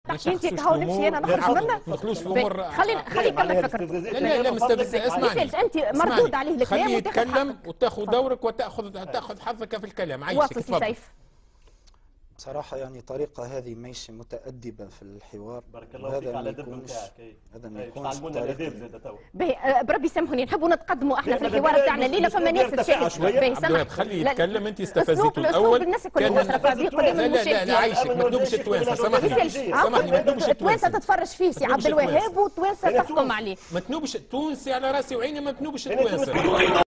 تحكي انت كهو نمشي انا نخرج منه. ما ندخلوش في امور. خلي يكمل فكرته. لا مستفزه. اسمعني انت مردود عليه الكلام خليه يتكلم وتاخذ دورك وتاخذ حظك في الكلام. عايشك تفضل. صراحة يعني طريقة هذه ماشي متأدبة في الحوار. بارك الله فيك على دبر نتاعك. هذا ما يكونش بربي سامحوني نحبوا نتقدموا احنا في الحوار تاعنا الليله فما ناس تشارك. خليه يتكلم. انت استفزيته الاول. الناس الكل مشرفه بيه قدام المشاهدين. لا عايشك ما تنوبش التوانسه. سامحني ما تنوبش التوانسه تتفرج فيه سي عبد الوهاب والتوانسه تحكم عليه. ما تنوبش التونسي على راسي وعيني ما تنوبش التوانسه.